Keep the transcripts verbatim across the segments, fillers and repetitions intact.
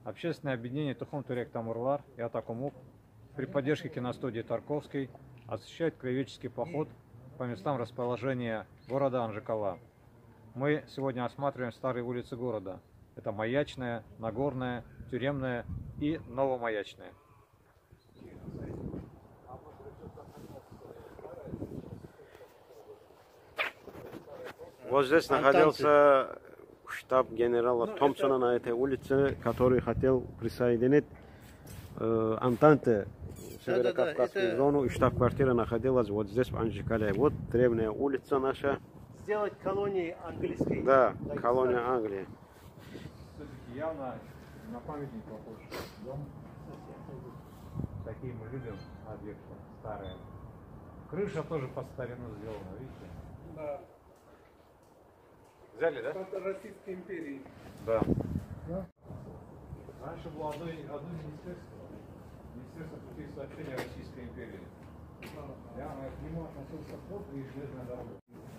Общественное объединение Тухум Турек Тамурлар и Атакумук при поддержке киностудии Тарковской осуществляет краеведческий поход по местам расположения города Анжикала. Мы сегодня осматриваем старые улицы города. Это Маячная, Нагорная, Тюремная и Новомаячная. Вот здесь находился штаб генерала Томпсона на этой улице, который хотел присоединить э, Антанте, Северо-Кавказскую да, да, да, зону, и штаб-квартира находилась вот здесь, в Анжикале. Вот древняя улица наша. Сделать колонии английской. Да, колония Англии. Все-таки явно на памятник похож дом. Такие мы любим объекты старые. Крыша тоже по старину сделана, видите? Да. Взяли, да? Это Российской империи. Да. Да. Раньше было одно, одно министерство. Министерство путей сообщения Российской империи. Да. Я к нему относился порт и железная дорога.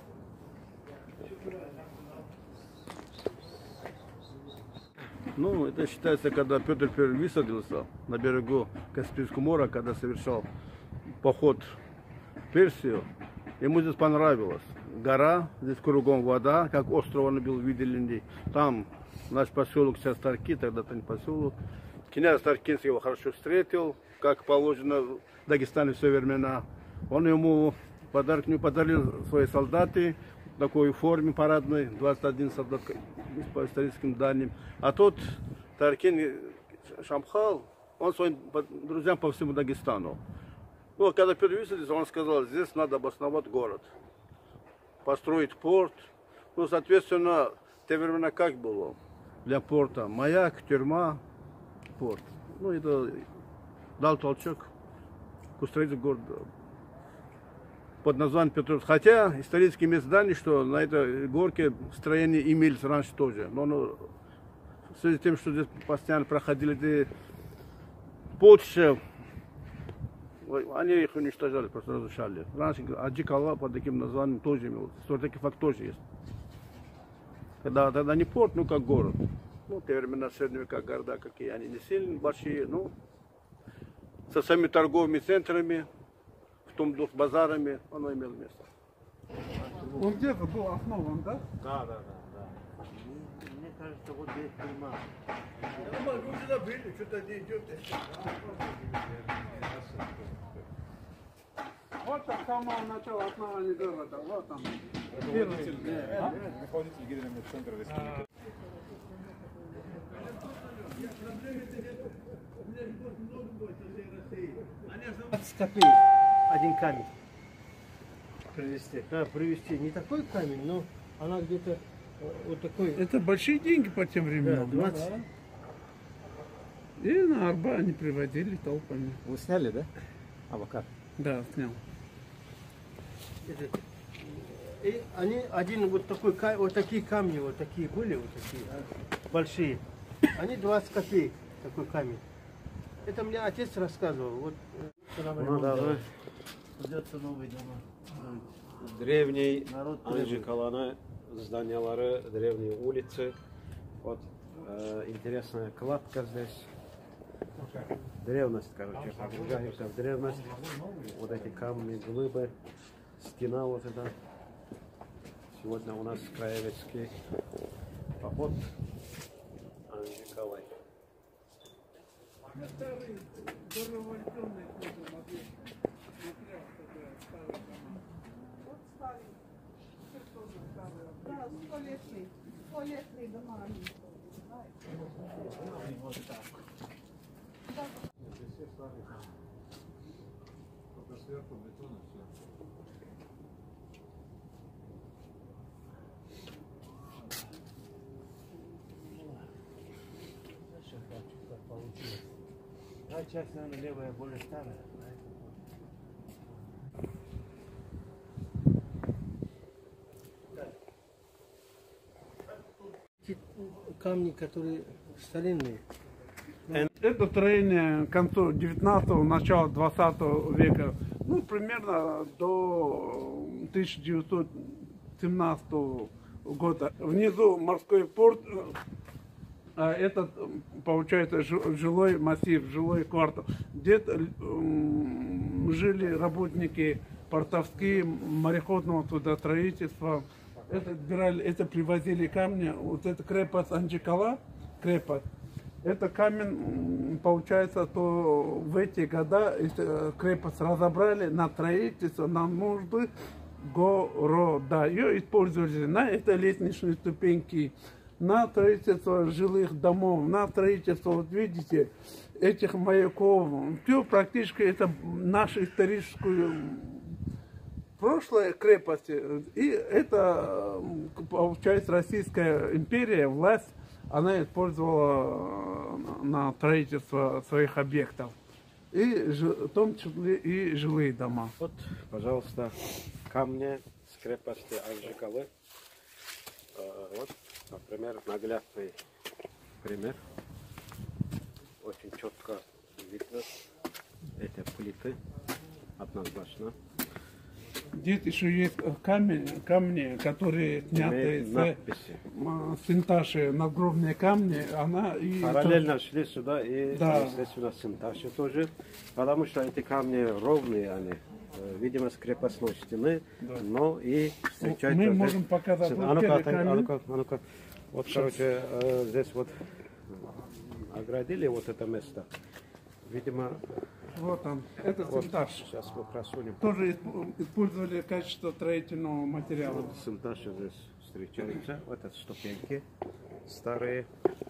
Ну, это считается, когда Петр Первый высадился на берегу Каспийского моря, когда совершал поход в Персию, ему здесь понравилось. Гора, здесь кругом вода, как остров он был видели. Там наш поселок сейчас Тарки, тогда-то не поселок. Князь Таркинский его хорошо встретил, как положено в Дагестане в все времена. Он ему подарок не подарил свои солдаты в такой форме парадной, двадцать один солдат по историческим данным. А тот Таркин Шамхал, он своим друзьям по всему Дагестану. Ну, когда перевесились, он сказал, здесь надо обосновать город, построить порт. Ну, соответственно, в те времена как было? Для порта маяк, тюрьма, порт. Ну, это дал толчок к строительству города под названием Петров. Хотя исторические места, что на этой горке строения имелись раньше тоже. Но ну, в связи с тем, что здесь постоянно проходили Польша, они их уничтожали, просто разрушали. Раньше Аджикала под таким названием тоже имел. Такой факт тоже есть. Когда тогда не порт, ну как город. Ну, те времена средние века города, какие они не сильно большие, ну, со своими торговыми центрами, в том духе базарами, оно имело место. Он где-то был основан, да? Да, да, да. да. Мне кажется, вот здесь тюрьма. Вы сюда были, что-то не идете. Вот так самого начала основания города. Вот там. Руководитель генерального центра республики. двадцать копеек один камень привезти. Да, привезти. Не такой камень, но она где-то вот такой. Это большие деньги по тем временам. Да, двадцать. И на Арба они приводили толпами. Вы сняли, да? Авокад? Да, снял. И они один вот такой, вот такие камни, вот такие были, вот такие большие. Они двадцать копеек, такой камень. Это мне отец рассказывал. Вот Ну, да, да. придется новые дома. Древний Народ Анжикаланы, зданиялары, древние улицы. Вот э, интересная кладка здесь. Древность, короче, погружаемся в древность. Вот эти камни, глыбы, стена вот эта. Сегодня у нас краеведский поход Анжикалай. Да, столетний, столетний дома. Вот так. Все стали там. Только сверху бетон и все. получилось. Да, часть, наверное, левая более старая. Камни, которые старинные. Это строение к концу девятнадцатого, начала двадцатого века. Ну, примерно до тысяча девятьсот семнадцатого года. Внизу морской порт а этот, получается, жилой массив, жилой квартал, где жили работники портовские, мореходного судостроительства. Это, брали, это привозили камни, вот эта крепость Анджикала, крепость, это камень, получается, то в эти года крепость разобрали на строительство, на нужды города. Ее использовали на это лестничные ступеньки, на строительство жилых домов, на строительство, вот видите, этих маяков. Все практически это нашу историческую прошлое крепости. И это, получается, Российская империя, власть, она использовала на строительство своих объектов. И в том числе и жилые дома. Вот, пожалуйста, камни с крепости Анджикалы. Вот, например, наглядный пример. Очень четко видно эти плиты однозначно. Здесь еще есть камни, камни, которые сняты с, с Синташи, надгробные камни. Она и параллельно это... шли сюда и, да. естественно, Синташи тоже, потому что эти камни ровные, они, видимо, с крепостной стены, да. Но и встречаются... Мы можем показать а ну-ка, а ну-ка, а ну-ка. Вот, короче, здесь вот оградили вот это место. Видимо... Вот он, это вот, Синташ. Сейчас мы просунем. Тоже использовали качество строительного материала. Вот Синташ здесь встречается. Вот это ступеньки старые.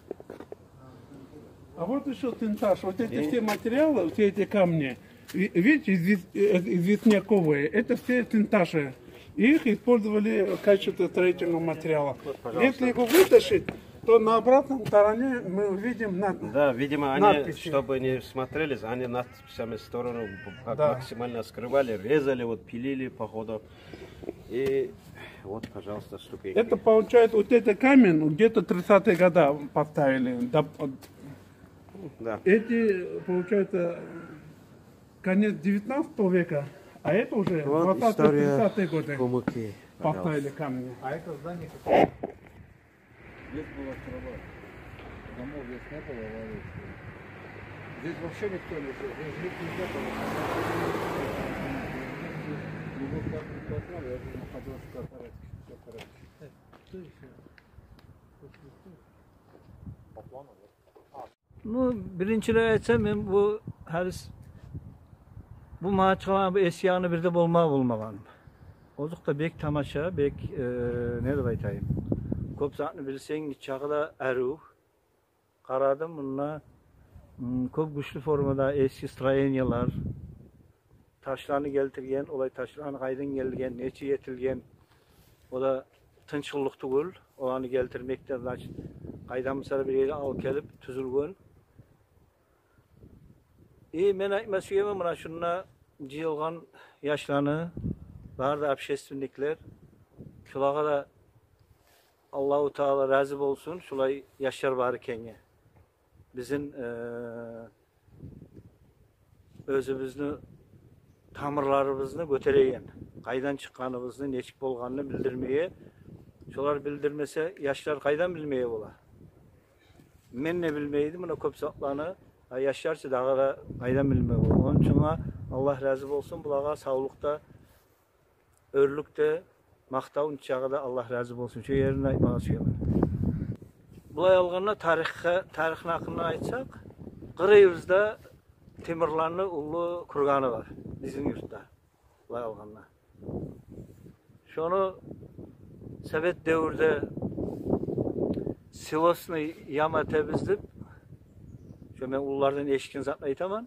А вот еще Синташ. Вот эти и... все материалы, все эти камни, видите, известняковые, это все Синташи. Их использовали в качестве строительного материала. Вот, если его вытащить, то на обратной стороне мы увидим надписи. Да, видимо, они, надписи. Чтобы не смотрелись, они надписями сторону да. максимально скрывали, резали, вот пилили, походу. И вот, пожалуйста, ступеньки. Это получается, вот этот камень где-то тридцатые годы поставили. Да. Эти, получается, конец девятнадцатого века, а это уже вот двадцатые-тридцатые годы Кумыки, поставили камни. А это здание здесь была трава. Домов здесь не было, аварии. Здесь вообще никто не жил. Здесь жить нельзя было. Его как не познали, я же находился в порядке. Все в порядке. По плану, да? Ну, birinchiler aytsam men bu haris bu maçılan bu esyağını bir de bolma bolmagan. Ozukta bek tamaşa, bek e, ne dep aytayım? Köp zatını bilseň çağda eruh. Karadım bununla köp güçlü formada eski stроениялар, taşlarını geltirgen, olay taşlarını kaydan gelgen, neçe yetilgen. O da tınçıllık tugul, olanı geltirmekte kaydan mesela bir yere al kelip tüzülgön. İyi men aytmak isteyemem mına şunna jyılgan yaşlarını barda общественникler şulaga da Allahu Teala razı olsun, şulay yaşar bar ekenge. Bizim e, özümüzni, tamirlarımızny göteregen, kaydan çıkkanımızny, neçik bolganını bildirmeye, şolar bildirmese yaşlar kaydan bilmeye bola. Men ne bilmeydim, mına köp zatlarını yaşarsa dağa kaydan bilmeye bola. Onun için Allah razı olsun, bulaga sağlıkta, örlükte, maqtavun çağıda Allah razı olsun. Şu yerini aytmağa söyleyeyim. Bulay alğanda tarixə, tarixin haqqında aytsaq, Qırıyızda Temirlanlı ulu kurganı var bizim yurtta. Bulay alğanda. Şonu Sovet dövrdə Sivasını yama təbizdib, şu men ullardan eşkin zatla aytaman.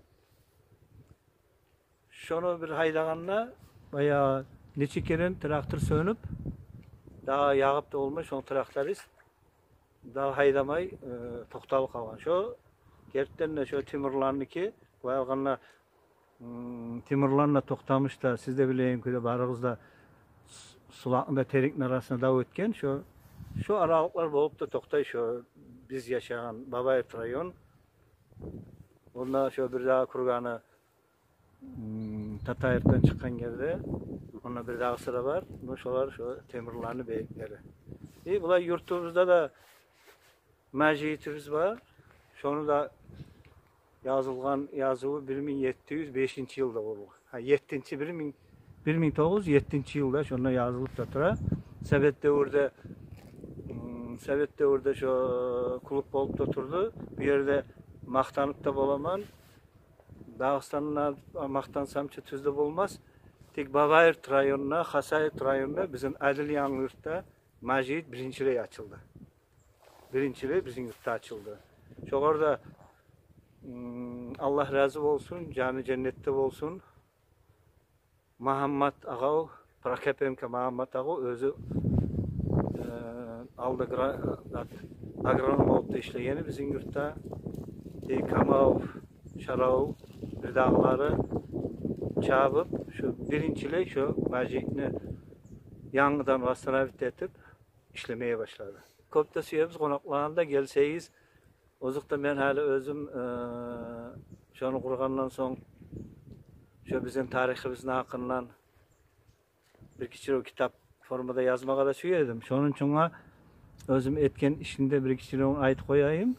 Şonu bir haydağanla bayağı neçe kere traktör sönüp daha yağıp da olmuş, son traktörist daha haydamay e, toxtalı kalgan. Şu gerçekten de şu Timurlan'nınki koyalganla hmm, Timurlan'la toxtamış da siz de bileyin ki de barığızda sulağında terik'in arasında da ötken şu şu aralıklar bolup da toxtay şu biz yaşayan Babayev rayon. Onda şu bir daha kurganı hmm, Tatayır'dan çıkan yerde ona bir daha sıra var. Bu şolar şu Temurlan'ı beylikleri. İyi, bulay yurtumuzda da meciyetimiz var. Şonu da yazılgan yazığı bir bin yetti yüz beşinci yılda oldu. Ha yettinci bir bin bir bin dokuz yüz yettinci yılda şunda yazılıp da tura. Sovet devrinde Sovet devrinde şu kulüp bolup da turdu. Bir yerde maqtanıp da bolaman. Dağıstanlar maqtansam tüzde bolmaz. Tek Babayır rayonuna, Hasayır rayonuna bizim Adil Yanlıurt'ta meciyet birinciliği açıldı. Birinciliği bizim yurtta açıldı. Çok orada Allah razı olsun, canı cennette olsun. Muhammed Ağav, Prakepemke Muhammed Ağav özü e, aldı agronom olup işleyeni bizim yurtta. Kamav, Şarav, bir dağları çabıp şu birinciliği şu meciyetini yanıdan vastanavit etip işlemeye başladı. Köpte suyemiz konaklarında gelseyiz, ozukta ben hala özüm e, şunu kurgandan son şu bizim tarihimizin hakkından bir kişi o kitap formada yazmağa da söyledim. Şunun için özüm etken işinde bir kişi onu ait koyayım.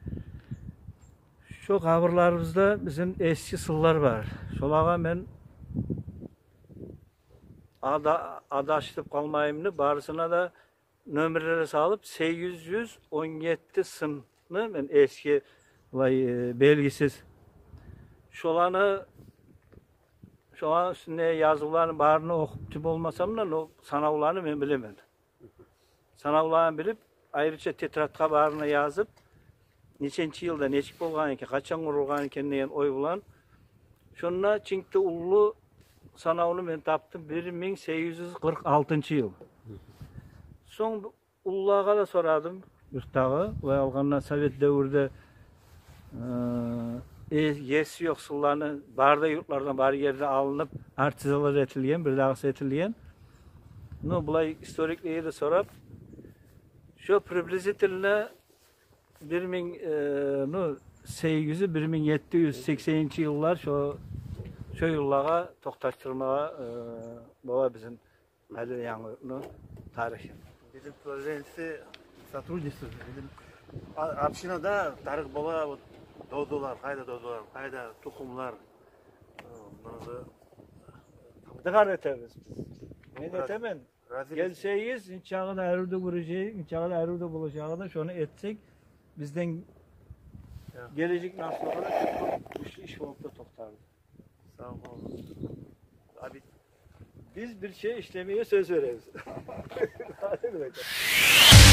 Şu kabırlarımızda bizim eski sıllar var. Şolağa ben ada, ada açtıp kalmayımını barısına da nömerlere salıp sekiz yüz on yedi sınını ben eski vay, e, belgisiz şolanı şolanın üstünde yazılarını barını okup olmasam da o sanavlarını ben bilemedim. Sanavlarını bilip ayrıca tetratka barına yazıp neçenci yılda neçik bolgan eken, kaçan kurulgan eken deyen oy bulan. Şununla Çink'te ulu sanavını ben taptım bir bin sekiz yüz kırk altıncı yıl. Son uluğa da soradım yurttağı ve alganlar Sovet devrinde e, yesi yoksullarını barda yurtlardan bari yerde alınıp artizalar etiliyen, bir dağısı etiliyen. No, bulay historikliği de sorap. Şu priblizitilne bir bin sekiz yüz bir bin yetti yüz sekseninci yıllar şu şu yıllara toktaştırmaya e, baba bizim Adil Yanlıurt'un tarihi. Bizim projesi сотрудничество. Bizim общинada tarih bola doğdular, kayda doğdular, kayda tukumlar. Dikkat etemiz. Ne detemen? Gelseyiz, inşallah erüde vuracağız, inşallah erüde bulacağız. Şunu etsek bizden gelecek nasıllara çok iş olup da toktardı. Sağ olun. Abi biz bir şey işlemeye söz veririz. Hadi bakalım.